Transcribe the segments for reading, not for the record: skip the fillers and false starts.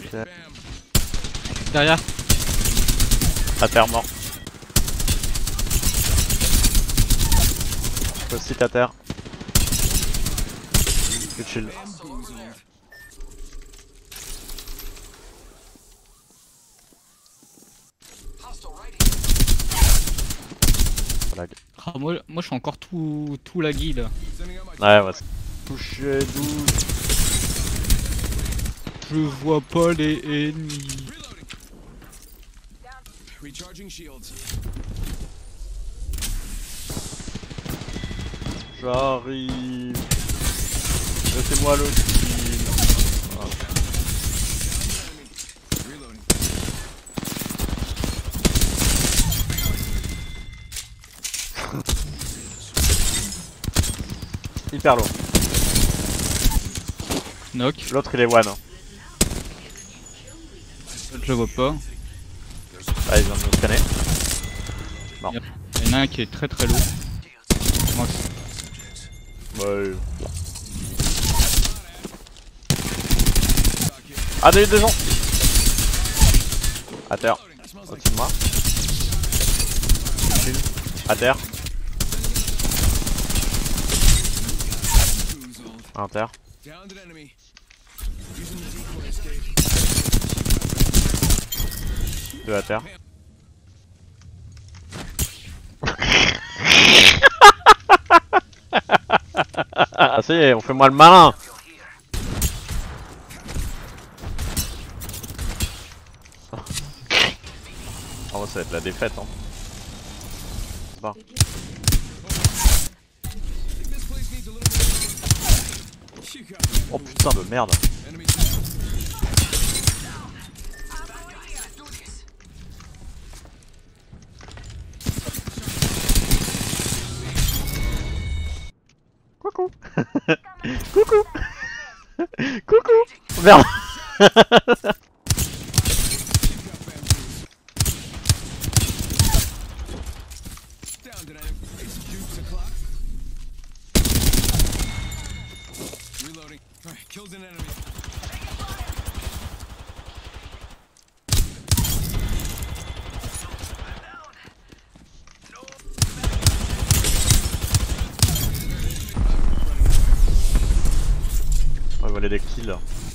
Ok. Derrière. À terre, mort. Aussi à terre. Good shield. Lag. Ah, moi je suis encore tout laggy là. Ouais, ouais. Touché douce. Je vois pas les ennemis. J'arrive. Laissez-moi le kill. Ah. Hyper lourd. Knock. L'autre il est one. Je vois pas. Ah, il vient de nous scanner. Non. Il y en a un qui est très lourd. Max. Ouais. Ah, des gens. À terre. Au-dessus de moi. À terre. À terre. Deux à terre. Ah ça y est, on fait moi le malin. Oh ça va être la défaite hein. C'est pas. Oh putain de merde. Coucou. Coucou. Coucou. Merde. On va voler des kills.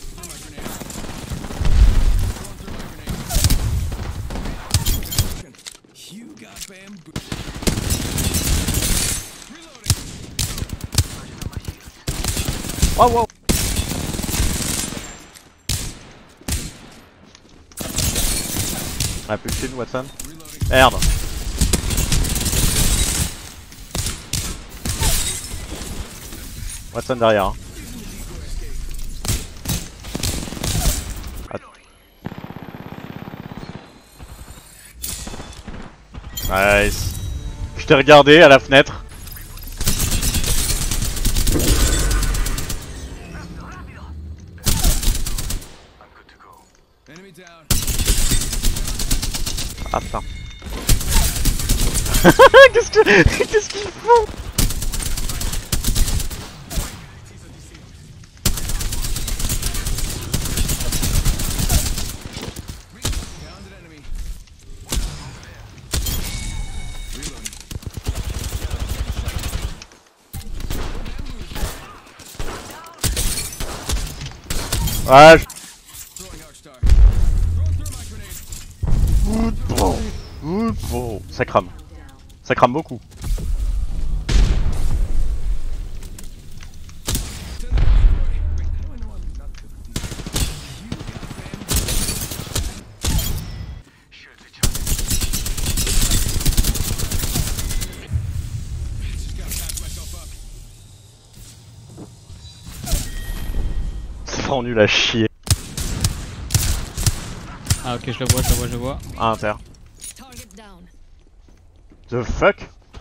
Wow wow. Ah plus de shield Watson. Merde. Watson derrière hein. Nice. Je t'ai regardé à la fenêtre. Ah putain. Qu'est-ce qu'ils font? Ouais, ça crame. Ça crame beaucoup. C'est vraiment nul à chier. Ah ok je le vois. Ah, inter. The fuck?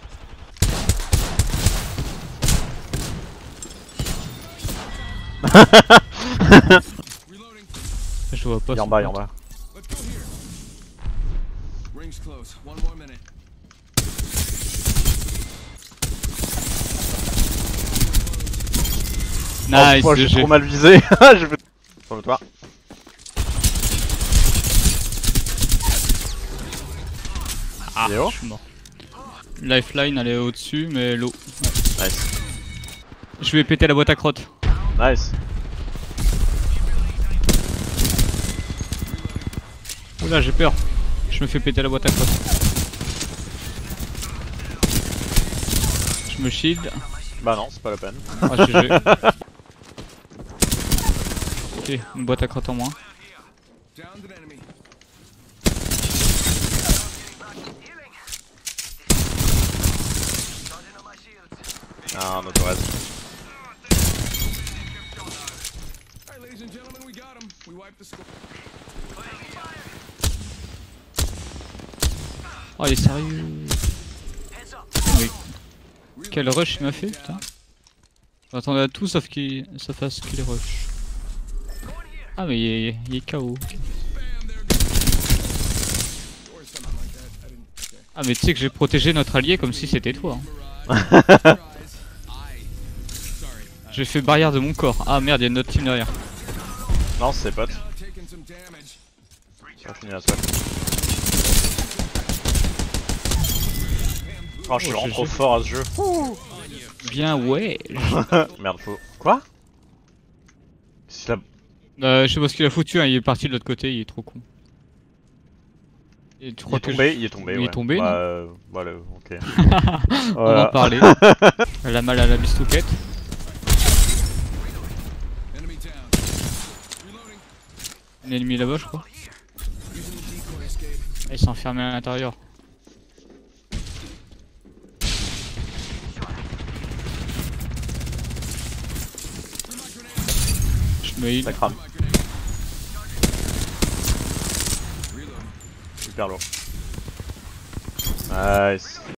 Je vois pas. Il est en bas, il est en bas. Nice, oh, j'ai trop mal visé. Je vais... Sur le toit. Ah, Il est haut? je suis mort. Lifeline elle est au-dessus, mais l'eau. Nice. Je vais péter la boîte à crottes. Nice. Oula, j'ai peur. Je me fais péter la boîte à crottes. Je me shield. Bah non, c'est pas la peine. Ah, GG. Ok, une boîte à crottes en moins. Ah, un auto reste. Oh, il est sérieux. Mais quel rush il m'a fait, putain. J'attendais à tout sauf qu'il fasse qu'il rush. Ah, mais il est KO. Okay. Ah, mais tu sais que j'ai protégé notre allié comme si c'était toi. Hein. J'ai fait barrière de mon corps. Ah merde, il y a notre team derrière. Non, c'est ses potes. Ça finit la seule. Oh, je suis vraiment trop fort à ce jeu. Bien, ouais. Merde, faut. Quoi? Si la... Je sais pas ce qu'il a foutu, hein. Il est parti de l'autre côté, il est trop con. Et tu crois que il est tombé, il ouais. est tombé, bah, non voilà, ok. On en parlait. Elle a mal à la bistouquette. Un ennemi là-bas, je crois. Il s'est enfermé à l'intérieur. Je me heal. Ça crame. Super lourd. Nice.